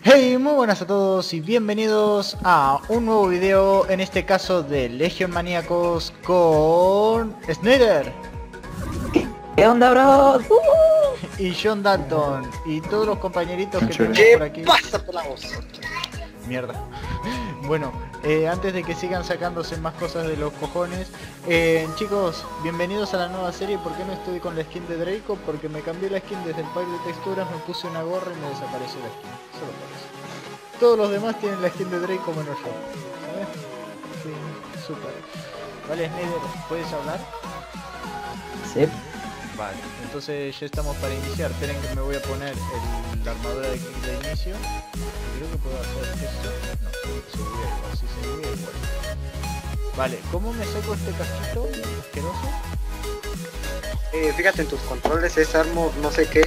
Hey, muy buenas a todos y bienvenidos a un nuevo video, en este caso de Legion Maníacos con Snyder ¿Qué onda, bro? y John Dalton y todos los compañeritos que tenemos ¿Qué por aquí. pasa por la voz? Mierda. Bueno, antes de que sigan sacándose más cosas de los cojones, chicos, bienvenidos a la nueva serie. ¿Por qué no estoy con la skin de Draco? Porque me cambié la skin desde el pack de texturas, me puse una gorra y me desapareció la skin. Solo por eso. Todos los demás tienen la skin de Draco menos yo. ¿Sabes? Sí, súper. Vale, Snyder, ¿puedes hablar? Sí. Vale, entonces ya estamos para iniciar. Esperen que me voy a poner la armadura de inicio. Creo que puedo hacer esto. No, se buguea igual, sí se buguea igual. Vale, ¿cómo me saco este casquito asqueroso? Fíjate en tus controles, es armor, no sé qué.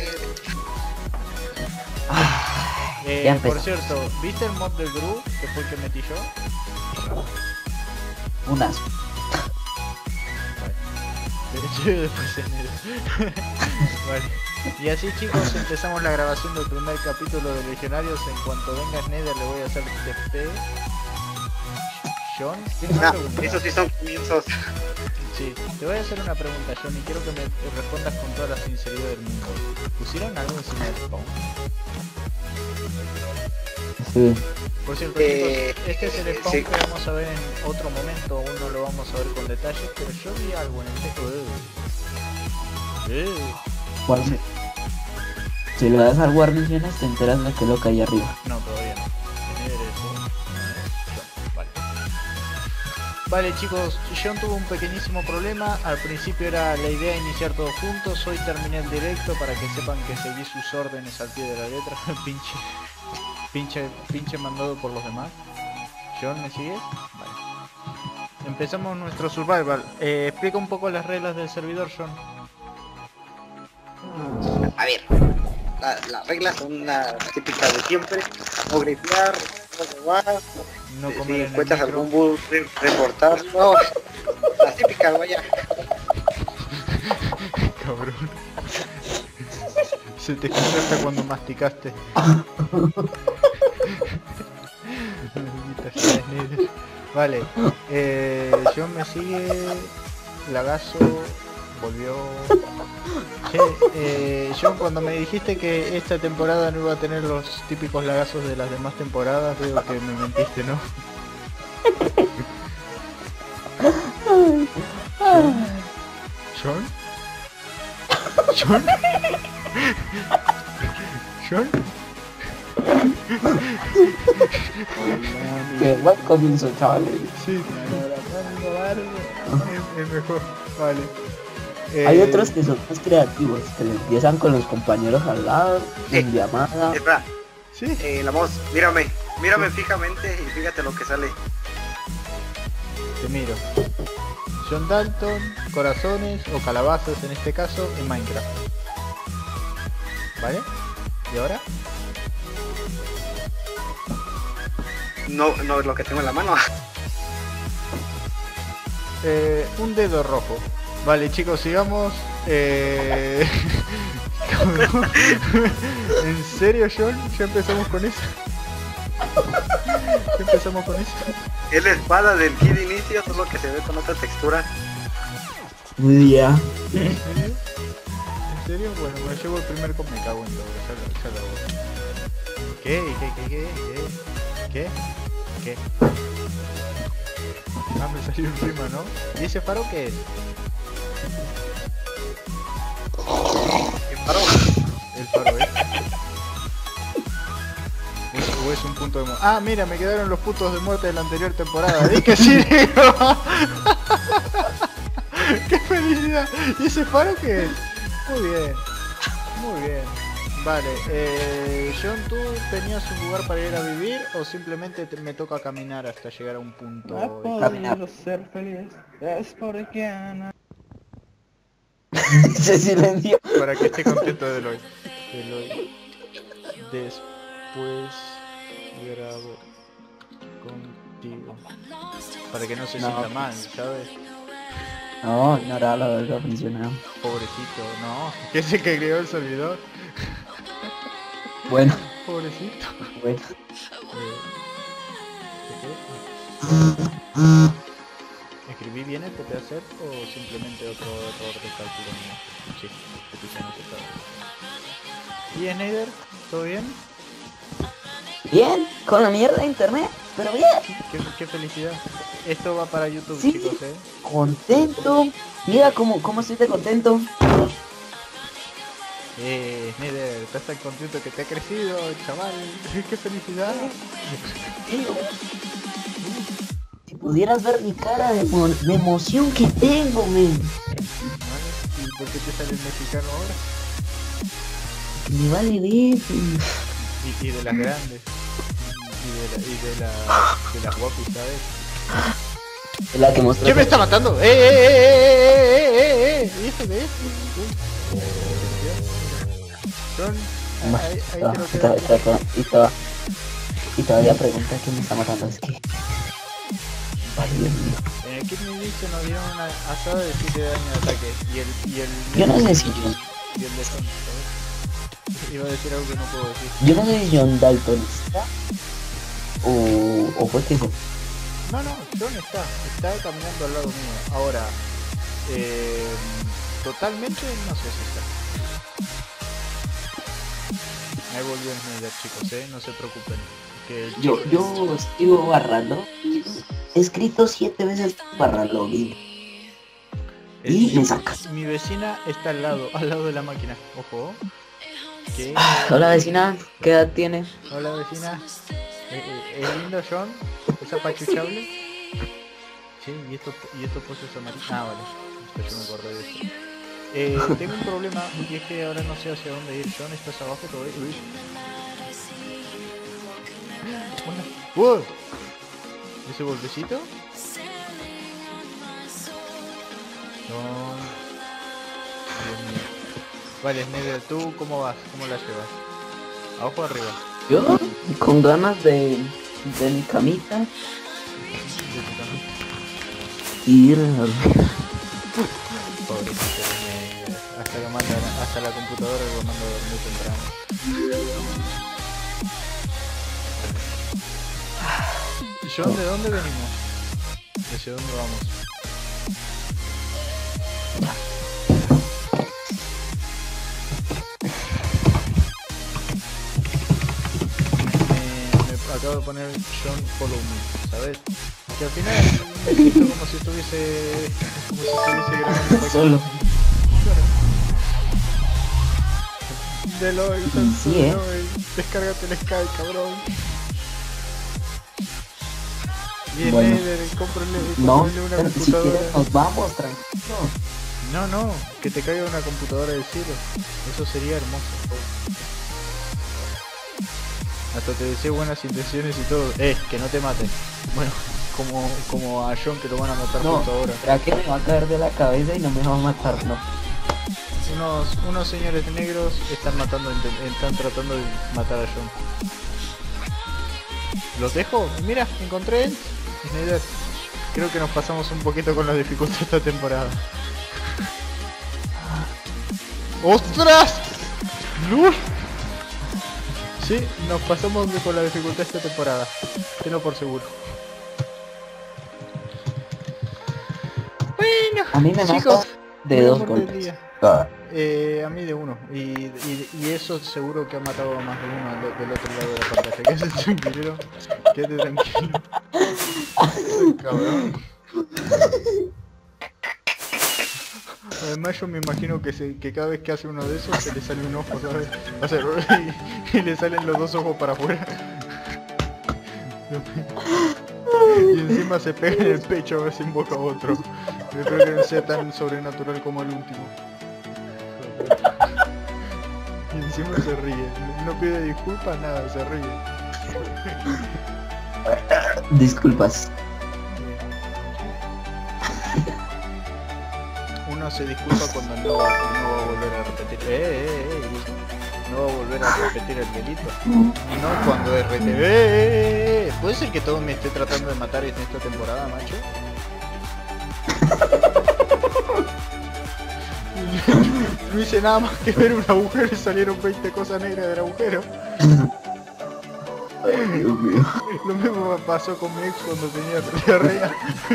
Ya empezó. Por cierto, ¿viste el mod del Gru? Que fue el que metí yo. Unas. Vale. Después enero. Vale. Y así, chicos, empezamos la grabación del primer capítulo de Legionarios. En cuanto venga Snyder le voy a hacer TP. John, ¿tienes una pregunta? Esos sí son comienzos. Sí, te voy a hacer una pregunta, John, y quiero que me respondas con toda la sinceridad del mundo. ¿Pusieron algo encima del spawn? Sí. Por cierto, chicos, este es el spawn sí. que vamos a ver en otro momento, aún no lo vamos a ver con detalles, pero yo vi algo en el texto de... ¿Cuál? Si le das al War Misiones te enteras de que lo que hay arriba. No, todavía no. Snyder es John. Vale. Vale, chicos, John tuvo un pequeñísimo problema. Al principio era la idea de iniciar todos juntos. Hoy terminé el directo para que sepan que seguí sus órdenes al pie de la letra. pinche mandado por los demás. John, ¿me sigues? Vale. Empezamos nuestro survival. Explica un poco las reglas del servidor, John. A ver, las reglas son las típicas de siempre. No gripear, no robar, No si comer en el encuentras micro. algún bug, reportarlo. Las típicas, vaya. Cabrón. Se te escuchó hasta cuando masticaste. Maldita sea, Snyder. Vale, John me sigue. Lagazo volvió. Che, John, cuando me dijiste que esta temporada no iba a tener los típicos lagazos de las demás temporadas, veo que me mentiste, ¿no? ¿John? ¿John? ¿John? Que buen comienzo, chavales. Sí, es mejor, vale. Hay otros que son más creativos, que le empiezan con los compañeros al lado, en llamada. Espera, Sí, la voz, mírame fijamente y fíjate lo que sale. te miro. John Dalton, corazones o calabazas en este caso en Minecraft. ¿Vale? ¿Y ahora? No es lo que tengo en la mano. Un dedo rojo. Vale, chicos, sigamos. Cabrón. ¿En serio, John? ¿Ya empezamos con eso? ¿Ya empezamos con eso? Es la espada del kit de inicio, solo que se ve con otra textura. Ya. ¿En serio? ¿En serio? Bueno, me llevo el primer con me cago en todo. Ya lo hago. ¿Qué? Ah, me salió un rima, ¿no? ¿Y ese faro qué es? ¿Qué paró? El faro es. O es un punto de muerte. Ah, mira, me quedaron los puntos de muerte de la anterior temporada. ¡Di que sí, negro! ¡Qué felicidad! ¿Y ese faro qué es? Muy bien. Muy bien. Vale, John, ¿tú tenías un lugar para ir a vivir o simplemente me toca caminar hasta llegar a un punto? No he podido ser feliz, es porque Ana... Se silenció. Para que esté contento de Eloy. Después grabo contigo. Para que no se sienta mal, ¿sabes? No, ignoralo, no funciona. Pobrecito, no. ¿Qué es el que creó el servidor? Bueno, pobrecito. Bueno, ¿Escribí bien el que te hacer o simplemente otro error de cálculo mío? Sí, que tú ya no se sabe. ¿Y Snyder? ¿Todo bien? bien, con la mierda de internet, pero bien. Qué felicidad. Esto va para YouTube, Sí. chicos, Contento. Mira cómo estoy de contento. Snyder, estás tan contento que te ha crecido, chaval. Qué felicidad. Si pudieras ver mi cara de emoción que tengo, men. Vale, ¿y por qué te sale el mexicano ahora? Me vale ver. Y de las grandes. De las guapis, ¿sabes? La que mostró. ¿Quién me está matando? ¿Y esto qué es? Son... Ahí te lo quedas. Y todavía pregunta quién me está matando. Es que... Ay, Dios mío. En el kit me dice nos dieron una asada de 7 de daño de ataque. Y el Yo no sé si y el de John, ¿sabes? Iba a decir algo que no puedo decir. Yo no sé si John Dalton está. O fue que se... No, John está caminando al lado mío. Ahora, totalmente no sé si está. Ahí volvió Snyder, chicos, no se preocupen. Que el Yo escribo barralo. He escrito 7 veces barralo y me saca. Mi vecina está al lado de la máquina. Ojo. ¿Qué? Hola vecina, ¿qué edad tiene? Hola vecina. ¿Es lindo John? ¿Es apachuchable? Sí, y estos pozos amarillos. Ah, vale. Después yo me acordé de eso. Tengo un problema y es que ahora no sé hacia dónde ir. John, ¿estás abajo todavía? Uy. ¡Wow! ¿Ese golpecito? No. Dios mío. Vale, Snyder, ¿tú cómo vas? ¿Cómo la llevas? ¿Abajo o arriba? Yo con ganas de mi camita y ir a dormir. Pobrecito Snyder. Hasta la computadora lo manda a dormir temprano. John, ¿de dónde venimos? ¿Hacia dónde vamos? Me acabo de poner John Follow Me, ¿sabes? Que al final me siento como si estuviese grabando Solo. de LOL, Sí, descárgate el Sky, cabrón. Y Bueno. Snyder, cómprale No, una pero si computadora. quieres nos vamos, tranquilo. No, que te caiga una computadora del cielo. Eso sería hermoso. Hasta te deseo buenas intenciones y todo. Que no te maten. Bueno, como a John que lo van a matar No, justo ahora. ¿será que me va a caer de la cabeza y no me va a matar? No. Unos señores negros están tratando de matar a John. ¿Los dejo? Mira, encontré Snyder. Creo que nos pasamos un poquito con la dificultad esta temporada. ¡Ostras! ¡Lul! Sí, nos pasamos con la dificultad esta temporada. Tenlo por seguro. Bueno, A mí me chicos, mata de buen 2 amor del golpes. día. Ah, A mí de uno. Y eso seguro que ha matado a más de uno del otro lado de la pantalla. Quédate tranquilo. Quédate tranquilo. Cabrón. Además yo me imagino que cada vez que hace uno de esos se le sale un ojo, ¿sabes? O sea, y le salen los dos ojos para afuera. Y encima se pega en el pecho a ver si invoca a otro. Yo creo que no sea tan sobrenatural como el último. Y encima se ríe. No pide disculpas, nada, se ríe. disculpas. Uno se disculpa cuando no va a volver a repetir. No va a volver a repetir el delito. No cuando es RTV. ¿Puede ser que todo me esté tratando de matar en esta temporada, macho? No hice nada más que ver un agujero y salieron 20 cosas negras del agujero. Ay, Dios mío. Lo mismo me pasó con mi ex cuando tenía diarrea.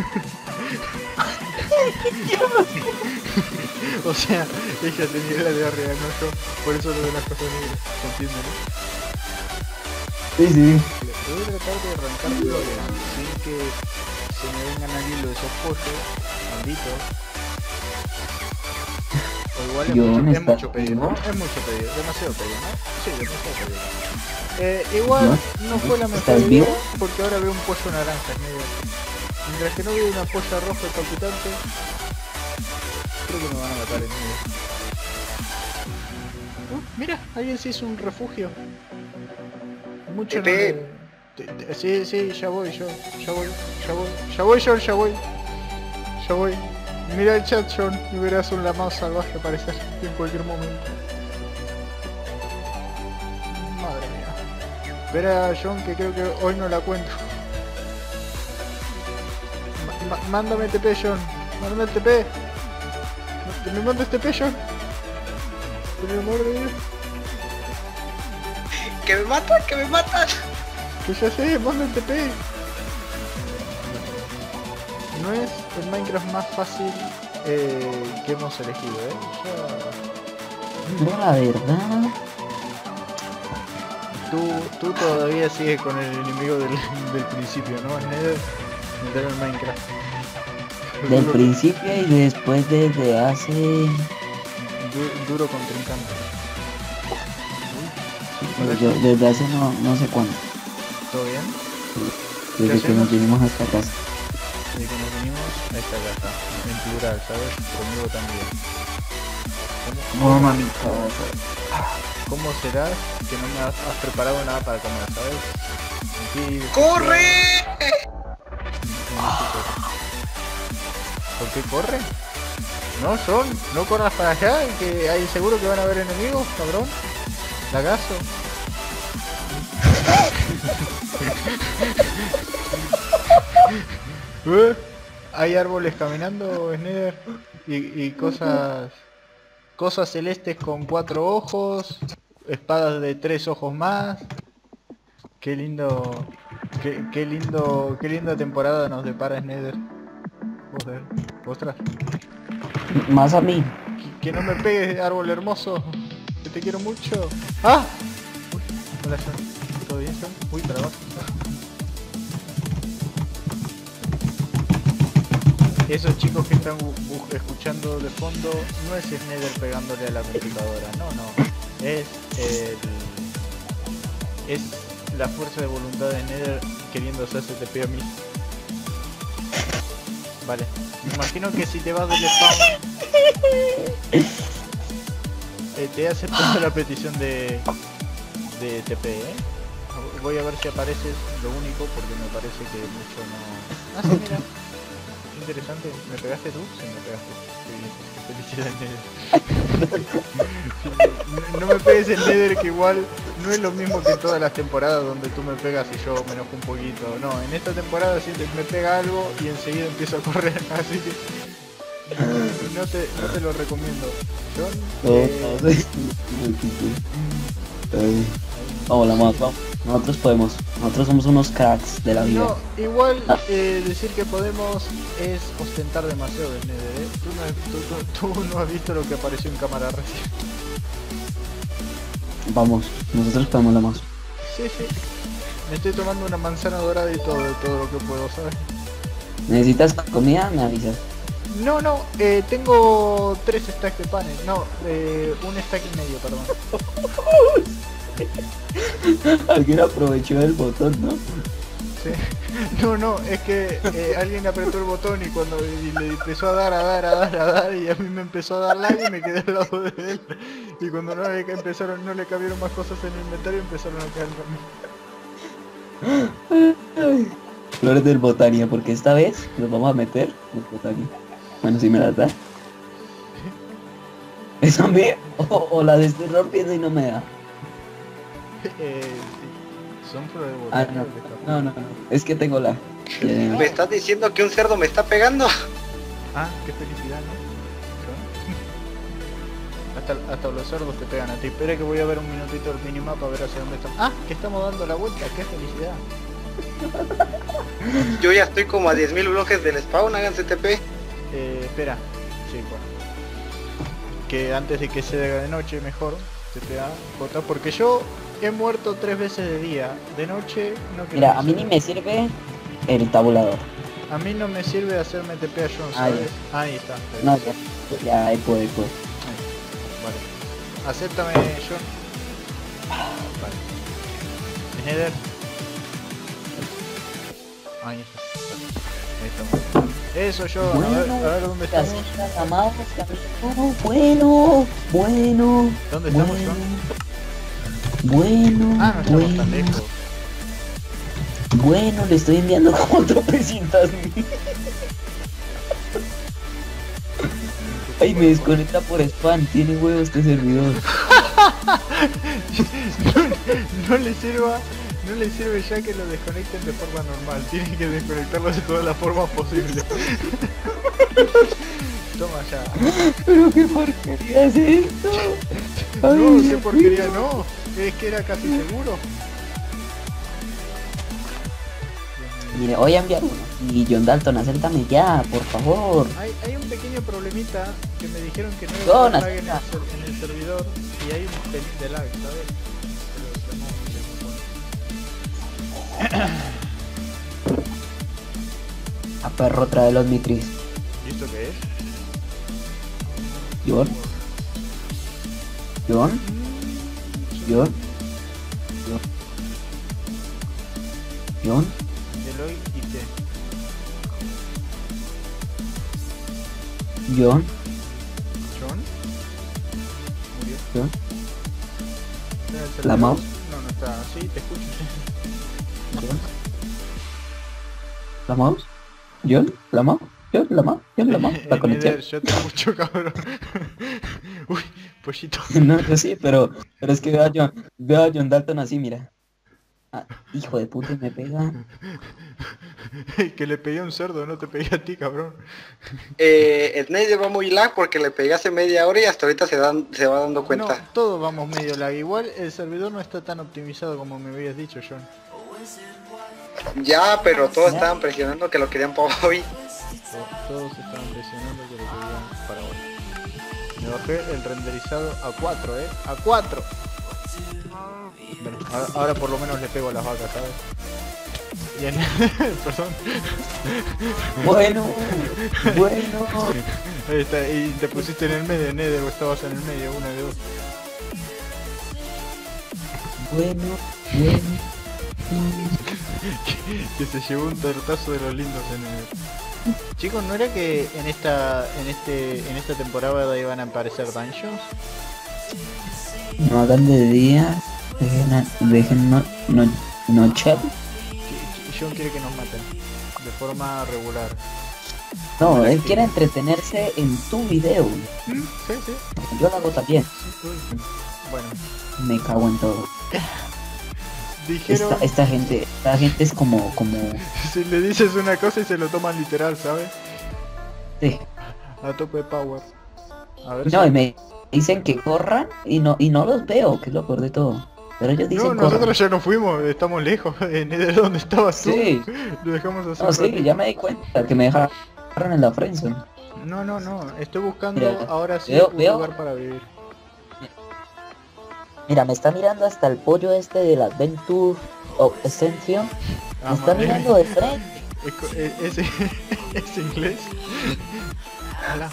O sea, ella tenía la diarrea, no yo. Por eso lo de las cosas negras. ¿Se entiende, no? Sí, sí. Voy a tratar de arrancar flores sin que se me vengan al hilo esos pollos malditos. O igual es Yo mucho, me es mucho está- pedir, ¿no? Es mucho pedir, demasiado pedir, ¿no? Sí, demasiado pedir. Igual no fue la mejor ¿Estás idea vivo? porque ahora veo un pollo naranja en medio. Mientras que no veo una polla roja palpitante, creo que me van a matar en medio. Mira, alguien se hizo un refugio. Mucho no Pepe. Sí, sí, ya voy, ya voy. John, ya voy. Mira el chat, John, y verás un lamado salvaje aparecer en cualquier momento. Madre mía. Verá, John, que creo que hoy no la cuento. Mándame TP, John. Mándame el TP. Que me mandes TP, John. Por el amor de Dios. ¡Que me matan! ¡Que me matan! Que ya sé, manda el TP. No es el Minecraft más fácil que hemos elegido, Yo la verdad... Tú todavía sigues con el enemigo del principio, ¿no? Nether, meter en Minecraft. Del principio y después desde hace... Duro contrincante. Desde hace no sé cuánto. ¿Todo bien? Desde que hacemos? nos vinimos a esta casa. Y que nos vinimos a esta casa, en plural, ¿sabes? Conmigo también. No, mami. ¿Cómo será que no me has preparado nada para comer, ¿sabes? Sí, ¡Corre! ¿Por qué corre? No, John, no corras para allá, que ahí seguro que van a haber enemigos, cabrón. Lagazo. Hay árboles caminando, Nether, y cosas celestes con 4 ojos, espadas de 3 ojos más. Qué lindo, qué linda temporada nos depara Nether. Joder, ostras. Más a mí. Que no me pegues, árbol hermoso. Que te quiero mucho. ¡Ah! Uy, hola, John. ¿Todo bien, John? Uy, para abajo. Esos chicos que están escuchando de fondo no es Nether pegándole a la computadora, no. Es la fuerza de voluntad de Nether queriendo hacerse TP a mí. Vale. Me imagino que si te vas del spawn te he aceptado la petición de TP, Voy a ver si apareces, lo único, porque me parece que mucho no... Ah, sí, mira. Interesante. ¿Me pegaste tú? Sí, me pegaste. Qué bien. Felicidades, Nether. No me pegues en Nether, que igual no es lo mismo que en todas las temporadas donde tú me pegas y yo me enojo un poquito. No, en esta temporada sientes me pega algo y enseguida empiezo a correr, así que... No te lo recomiendo. John, Vamos, la más, vamos. Nosotros podemos. Nosotros somos unos cracks de la vida. no, igual decir que podemos es ostentar demasiado el Nether, Tú no has visto lo que apareció en cámara recién. Vamos, nosotros podemos la más. Sí. Me estoy tomando una manzana dorada y todo lo que puedo, ¿sabes? ¿Necesitas comida? Me avisas. No, tengo 3 stacks de panes. No, un stack y medio, perdón. Alguien aprovechó el botón, ¿no? Sí. No, es que alguien apretó el botón y cuando le empezó a dar y a mí me empezó a dar lag y me quedé al lado de él. Y cuando no le cabieron más cosas en el inventario, empezaron a caer también. Flores del Botania, porque esta vez nos vamos a meter en Botania. Bueno, si me las da. ¿Es a mí? O la estoy rompiendo y no me da. Son flores de Ah, botella. no. Es que tengo la... ¿Me estás diciendo que un cerdo me está pegando? Ah, qué felicidad, ¿no? Hasta los cerdos te pegan a ti. Espera que voy a ver un minutito el minimapa a ver hacia dónde estamos. Ah, que estamos dando la vuelta, qué felicidad. Yo ya estoy como a 10.000 bloques del spawn, háganse TP. Espera. Sí, bueno. Que antes de que se haga de noche mejor, TPA, J, porque yo he muerto 3 veces de día. De noche no quiero. Mira, a mí ni me sirve el tabulador. A mí no me sirve hacerme TP a John, Ah, ¿sabes? Ahí está. No, ya, ahí puedo. Vale. Acéptame, John. Vale. Heather. Ahí está. Ahí estamos. Eso, John. A ver dónde estamos. Bueno. ¿Dónde estamos, John? Bueno. Ah, no estamos tan lejos. Bueno, le estoy enviando como tropecientas mil. Ay, me desconecta por spam, tiene huevos este servidor. No le sirve ya que lo desconecten de forma normal, tienen que desconectarlo de todas las formas posibles. Toma ya. Pero qué porquería es esto. Ay, No, qué porquería no, es que era casi seguro. Mire, voy a enviar uno. Y John Dalton, acéptame ya, por favor. Hay un pequeño problemita que me dijeron que no iba a John, haber lag en el servidor y hay un pelín de lag, ¿sabes? A perro trae los mitris. ¿Y esto qué es? John. John. John. John. Eloy y T. John. ¿John? ¿Murió? John. ¿Está en el ¿La servidor? mouse? No, no está. Sí, te escucho. John. ¿La mouse? John. ¿La mouse? John. ¿La mouse? John. ¿La mouse? ¿La conexión? Yo te escucho, cabrón. Uy, pollito. No, yo sí, pero es que veo a John Dalton así, mira. Ah, hijo de puta, y me pega. Que le pegué a un cerdo, no te pegué a ti, cabrón. Snake lleva muy lag porque le pegué hace media hora y hasta ahorita se va dando cuenta. No, todos vamos medio lag. Igual el servidor no está tan optimizado como me habías dicho, John. Ya, pero todos estaban presionando que lo querían para hoy. Todos estaban presionando que lo querían para hoy. Me bajé el renderizado a 4, a 4. Bueno, ahora por lo menos le pego a las vacas, ¿sabes? Bien, perdón. Bueno. Ahí está, y te pusiste en el medio, Nether, o estabas en el medio, una de dos. Bueno. Que se llevó un tortazo de los lindos en el... Chicos, ¿no era que en esta temporada iban a aparecer dungeons? No hagan de día. Dejen noche. John quiere que nos maten de forma regular. No, él quiere entretenerse en tu video. Sí. Yo lo hago también. Bueno, Me cago en todo. dijeron... Esta gente es como... Si le dices una cosa y se lo toman literal, ¿sabes? Sí. A tope de power. A ver No, si... y me dicen que corran y no los veo, que es lo peor de todo. Pero ellos dicen No, corran. nosotros ya nos fuimos, estamos lejos. ¿De dónde estabas tú? Sí. Lo dejamos así. No, sí, ya me di cuenta que me dejaron en la friendzone. No, estoy buscando Mira, ahora sí un veo- lugar para vivir. Mira, me está mirando hasta el pollo este de la Adventure of Ascension. Me está madre mirando mía. de frente. ¿Es inglés? Hola.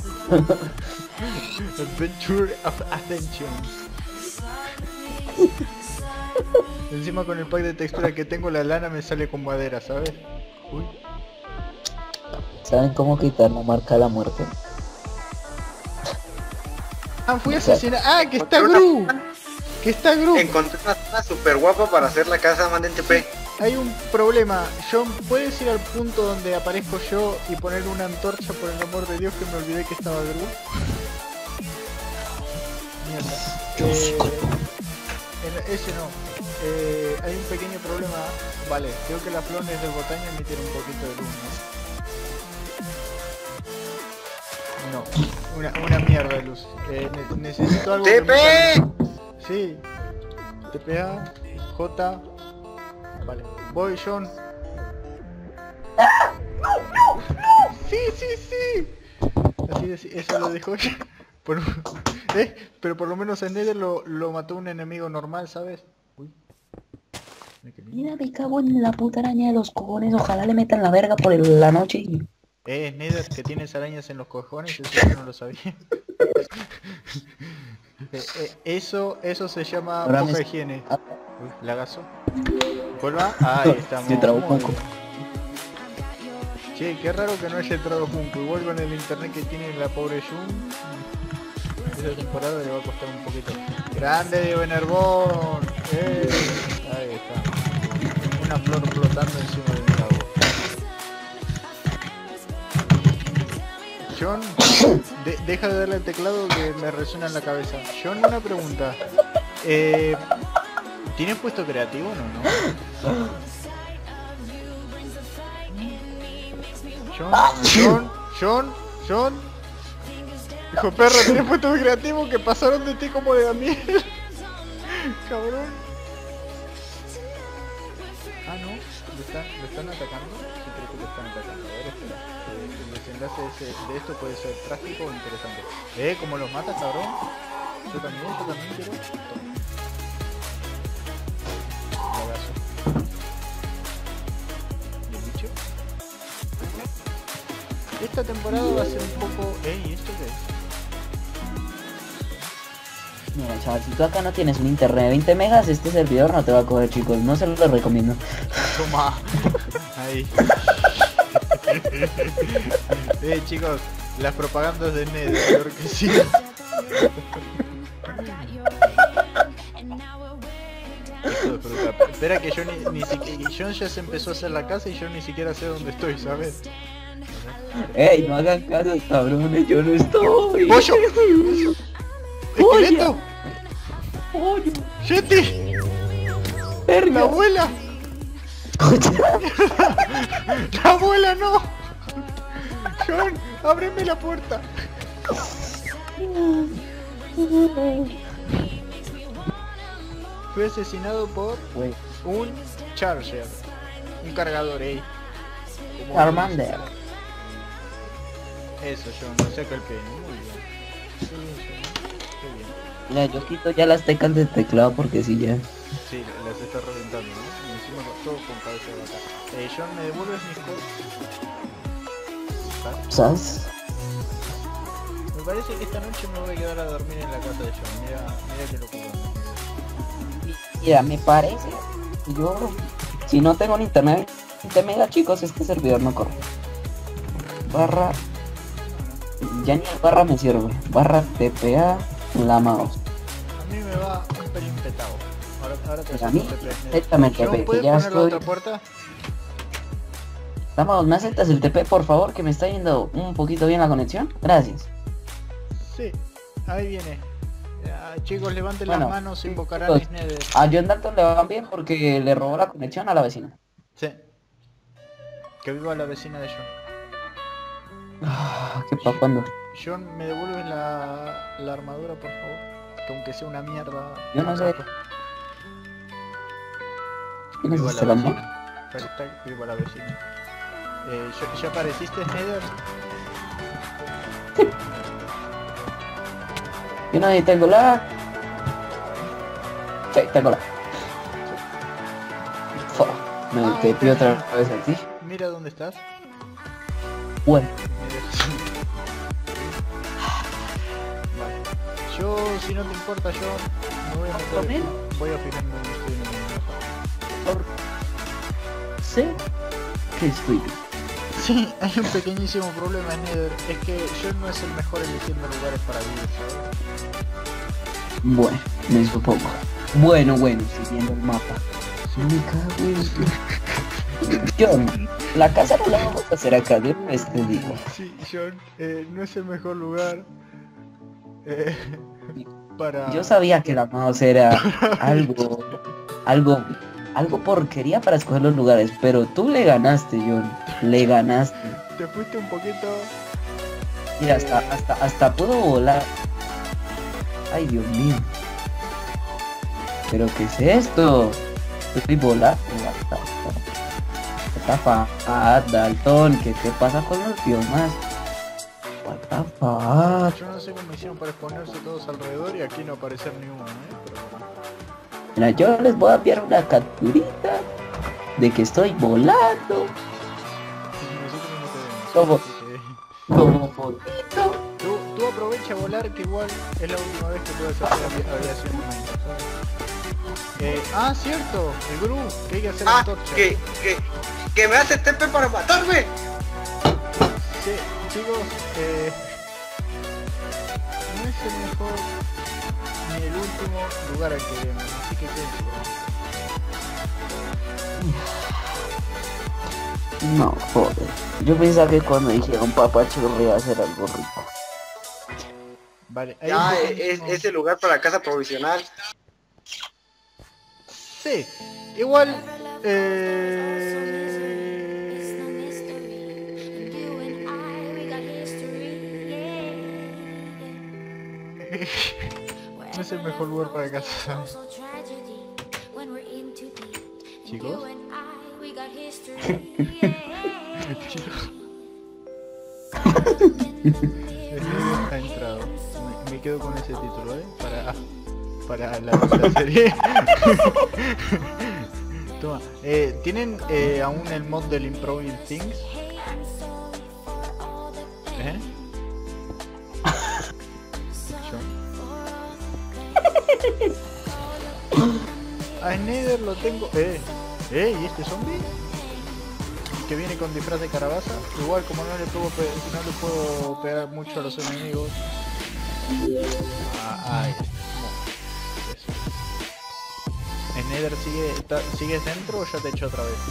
Adventure of Ascension. Encima con el pack de textura que tengo, la lana me sale con madera, ¿sabes? Uy. ¿Saben cómo quitar la marca de la muerte? Ah, fui asesinado. Ah, que está Gru. Que está Gru. Encontré una zona super guapa para hacer la casa, manden TP. Hay un problema. John, ¿puedes ir al punto donde aparezco yo y poner una antorcha, por el amor de Dios, que me olvidé que estaba Gru? Mierda. Ese no. Hay un pequeño problema. Vale, creo que las flones del botaño emiten un poquito de luz, ¿no? No. una mierda de luz. Necesito algo que me ¡TP! salga. Sí. TPA, J. Vale. Voy, John. Sí, sí, sí. Así de, eso lo dejó. Pero por lo menos en Nether lo mató un enemigo normal, ¿sabes? Uy. Mira, me cago en la puta araña de los cojones. Ojalá le metan la verga por la noche y... Nether, que tienes arañas en los cojones, eso yo no lo sabía. Eso se llama Ahora poca me- higiene. Uy, lagazo. Vuelva. Ahí estamos. Se trabó Muy poco. bien. Che, qué raro que no haya entrado Junco. Igual con el internet que tiene la pobre Jun. Esta temporada le va a costar un poquito. Grande de Benerbón. Ahí está. Una flor flotando encima del lago. John, deja de darle al teclado que me resuena en la cabeza. John, una pregunta. ¿Tienes puesto creativo o no? John. Hijo perro, ¿tienes puesto creativo que pasaron de ti como de la miel? Cabrón. Ah, no. ¿Lo están atacando? Sí, creo que lo están atacando. A ver, espera. El desenlace de esto puede ser trágico o interesante. ¿Cómo los matas, cabrón? Yo también quiero. Lagazo. ¿Y el bicho? Esta temporada va a ser un poco... ¿Y esto qué es? Mira, chaval, si tú acá no tienes un internet de 20 megas, este servidor no te va a coger, chicos. No se lo recomiendo. Toma. Ahí. Chicos, las propagandas de Nether, peor que sí. Esto es fruta. Espera que yo ni siquiera... John ya se empezó a hacer la casa y yo ni siquiera sé dónde estoy, ¿sabes? Ey, no hagan caso, cabrones, yo no estoy. ¡Pollo! ¡Esqueleto! ¡Pollo! ¡Yeti! ¡La ¡Verga! abuela! ¡La abuela no! John, ábreme la puerta. Fue asesinado por Güey, un Charger. Un cargador, ¿Cómo Charmander. Eso, John, no saca el pene. Muy bien. Sí, John. Qué bien. Mira, yo quito ya las teclas del teclado porque sí ya. Sí, las está reventando, ¿no? Y encima todo con cabeza de vaca. John, ¿me devuelves mis cosas? ¿Sabes? Me parece que esta noche me voy a quedar a dormir en la casa de John. Mira que locura. Mira, me parece que yo, si no tengo un internet 20 megas, chicos, este servidor no corre. Barra... Ya ni el barra me sirve. Barra TPA, la mouse. A mí me va un pelín petado. Ahora te A acepto mí, TP. acéptame el John, TP, que ¿puedes ya poner la estoy... otra puerta? La mouse, ¿me aceptas el TP, por favor? Que me está yendo un poquito bien la conexión. Gracias. Sí, ahí viene. Chicos, levanten Bueno, las manos, invocarán chicos, a Nether. A John Dalton le van bien porque le robó la conexión a la vecina. Sí. Que viva la vecina de John. ¿Qué pa' cuándo? John, ¿me devuelves la armadura, por favor? Que aunque sea una mierda... Yo no sé. ¿Quién es Viva este la hombre? vecina. Hashtag viva la vecina. ¿Ya apareciste, Nether? Yo no tengo la... Sí, tengo la... Me te pido otra vez a ti. Mira dónde estás. Bueno, Vale. Yo, si no te importa, yo me voy a meter... Voy a fijarme dónde estoy en el mapa. sé que estoy bien. Sí, hay un pequeñísimo problema en Nether. Es que yo no es el mejor eligiendo lugares para vivir, ¿sabes? Bueno, me supongo. Bueno, siguiendo el mapa. Me cago en... John, la casa no la vamos a hacer acá, de una vez te digo. Sí, John, no es el mejor lugar para... Yo sabía que la mouse era algo porquería para escoger los lugares, pero tú le ganaste, John. Le ganaste. Te fuiste un poquito... Mira, hasta puedo volar. Ay, Dios mío. ¿Pero qué es esto? Estoy volando. What the fuck, Dalton, ¿qué pasa con los biomas? What the fuck. Yo no sé cómo hicieron para exponerse todos alrededor y aquí no aparecer ni uno, pero bueno. Mira, yo les voy a enviar una capturita de que estoy volando. Nosotros no te vemos. Como- así que- Como fotito. Tú aprovecha a volar, que igual es la última vez que puedes hacer aviación en Minecraft, ¿sabes? Cierto, el Gru, que hay que hacer Ah, antorcha. que me hace TP para matarme. Sí, chicos, no es el mejor ni el último lugar al que vienen, así que quédense por ahí. No, joder. Yo pensaba que cuando dijeron papachurro iba a ser algo rico. Vale, ahí Ya, empezamos. es el lugar para casa provisional. Sí, igual... No es el mejor lugar para casa, ¿sabes? Chicos. Chicos. Ha entrado. Me quedo con ese título, para la serie. Toma. ¿Tienen aún el mod del Improving Things? ¿Eh? A Snyder lo tengo. ¿Y este zombie? Que viene con disfraz de calabaza. Igual como no le puedo pegar mucho a los enemigos. Ahí está. Eso. ¿Snyder sigues dentro o ya te echó otra vez?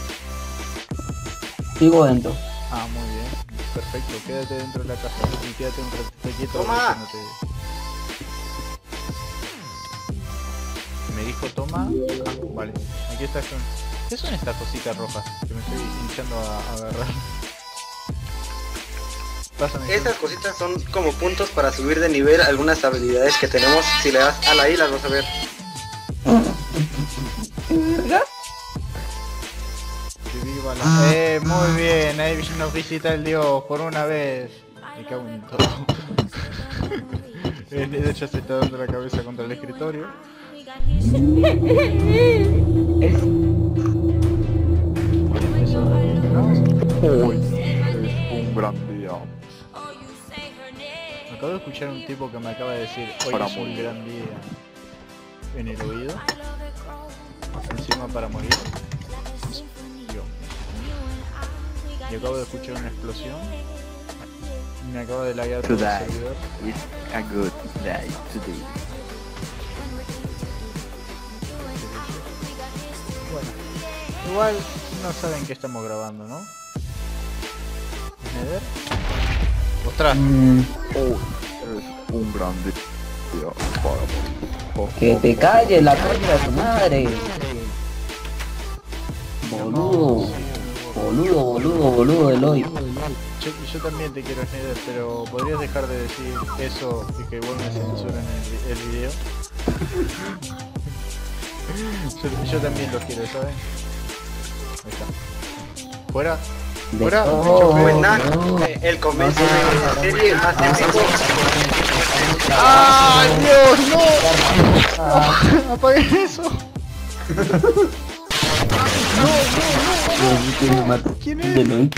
Sigo dentro. Ah, muy bien. Perfecto, quédate dentro de la casa y quédate un ratito quieto. ¡Toma! que no te- Me dijo toma. Ah, vale. Aquí está con... ¿Qué son estas cositas rojas que me estoy hinchando a agarrar? Pásame. Estas cositas son como puntos para subir de nivel algunas habilidades que tenemos. Si le das a la I las vas a ver. Que viva la... muy bien, ahí nos visita el dios por una vez. Me cago en todo. El ya se está dando la cabeza contra el escritorio. Un gran día. Acabo de escuchar un tipo que me acaba de decir hoy Para es un morir. gran día en el oído. Encima para morir. Dios. Y acabo de escuchar una explosión. Y me acaba de laguear todo el Today servidor. is a good day today. Bueno, igual no saben que estamos grabando, ¿no? Nether. Ostras. Hoy es un gran día para morir. Que te calles la concha de tu madre. Boludo, Eloy. Yo también te quiero, Schneider, pero ¿podrías dejar de decir eso y que igual me censuren el video? yo también los quiero, ¿saben? Ahí está. Fuera. Fuera. Pues nada, el comienzo de la serie más épico. ¡Ay, Dios, no! ¡Apaguen eso! ¿Quién es? Eloy.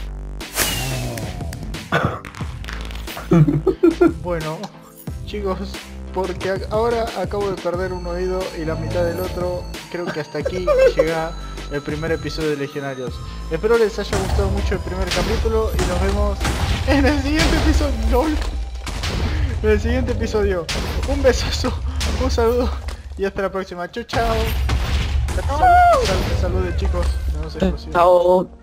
Bueno, chicos, porque ahora acabo de perder un oído y la mitad del otro. Creo que hasta aquí llega el primer episodio de Legionarios. Espero les haya gustado mucho el primer capítulo y nos vemos en el siguiente episodio. ¡Lol! En el siguiente episodio. Un besazo, un saludo y hasta la próxima. Chau, chao. Saludos, chicos. Nos vemos en el próximo. Chao.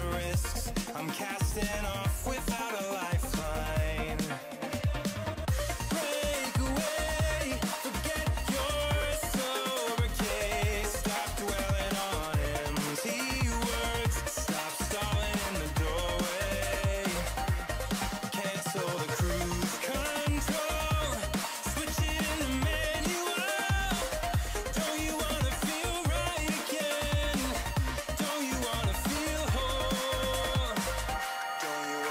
risks. I'm casting off without a lifeline. Break away, forget your sober case. Stop dwelling on empty words. Stop stalling in the doorway. Cancel the cruise control. Switch it in the manual. Don't you wanna feel right again? Don't you wanna feel whole? Don't you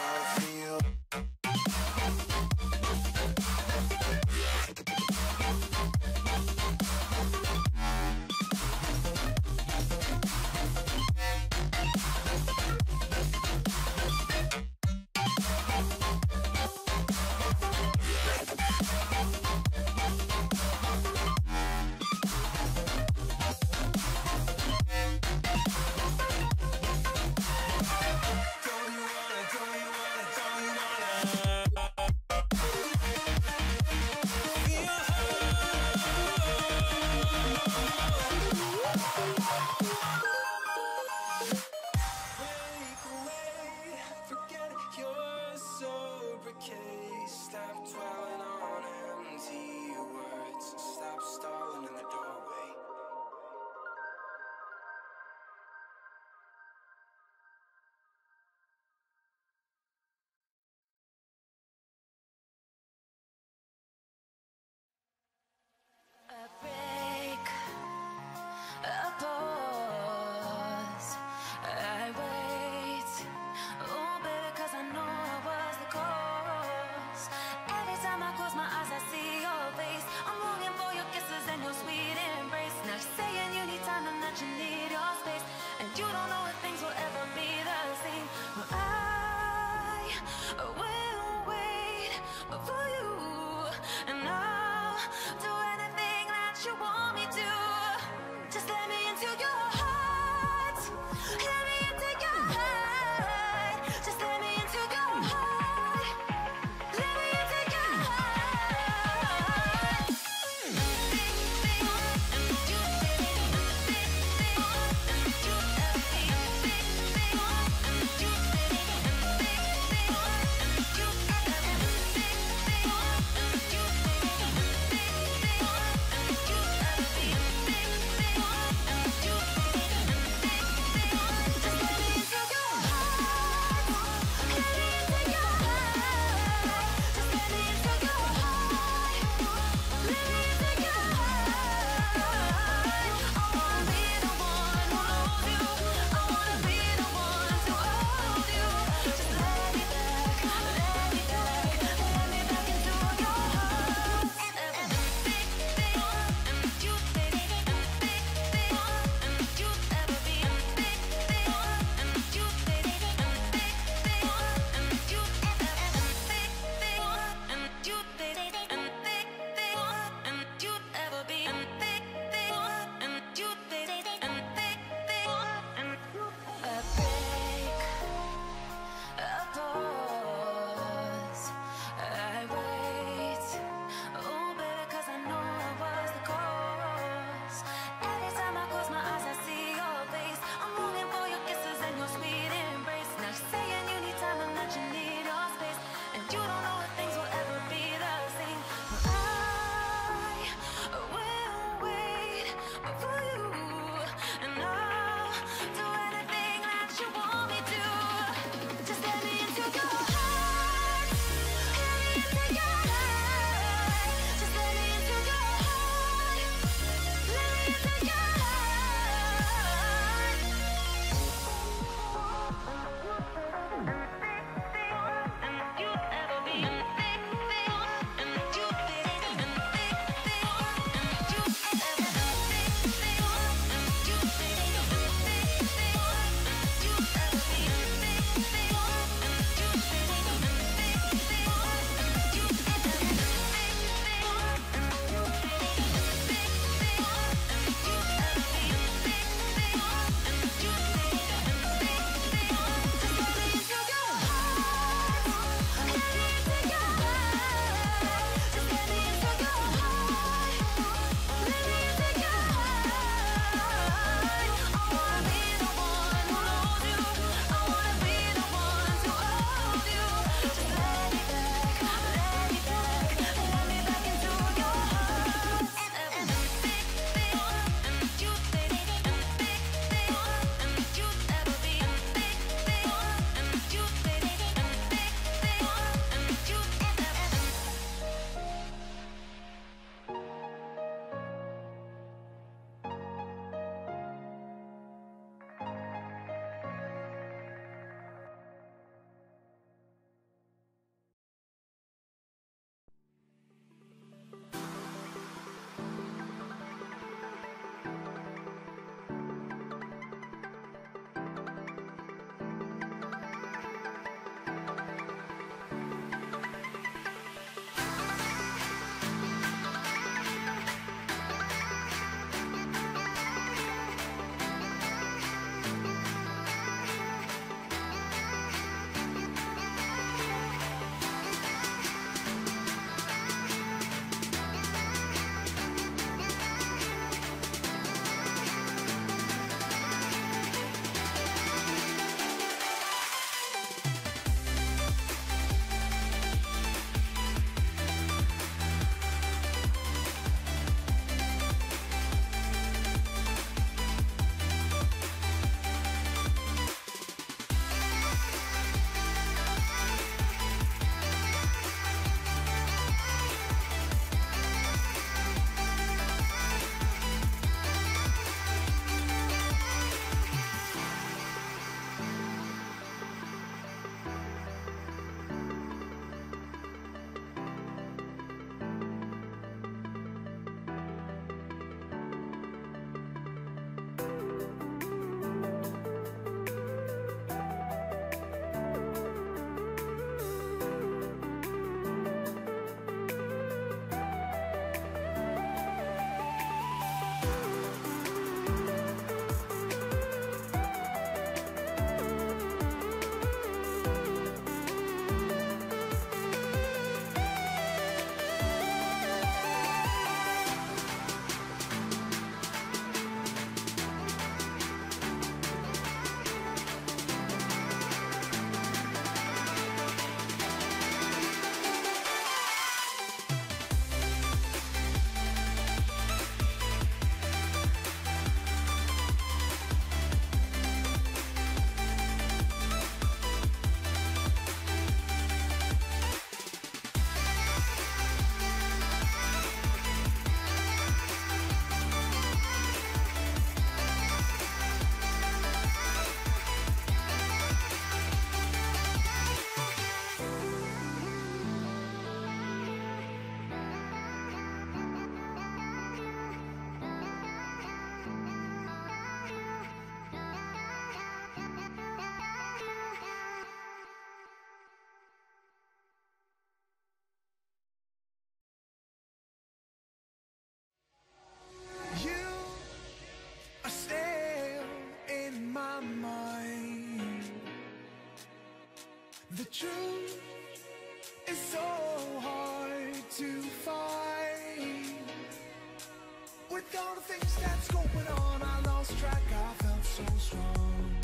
The truth is so hard to find. With all the things that's going on, I lost track, I felt so strong.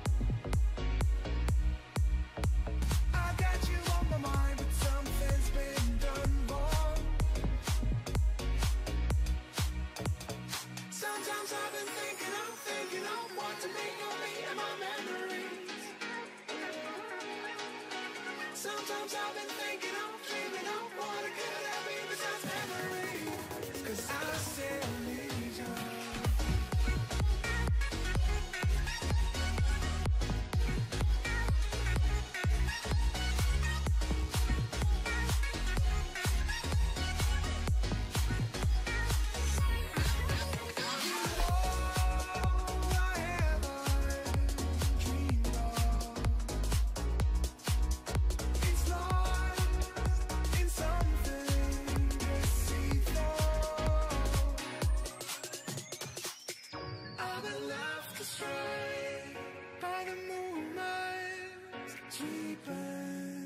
I got you on my mind, but something's been done wrong. Sometimes I've been thinking of what to make of me and my memories. Sometimes I've been thinking of dreaming of what it could have been besides memories. 'Cause I still need you. I've been left astray by the moonlight sleeping.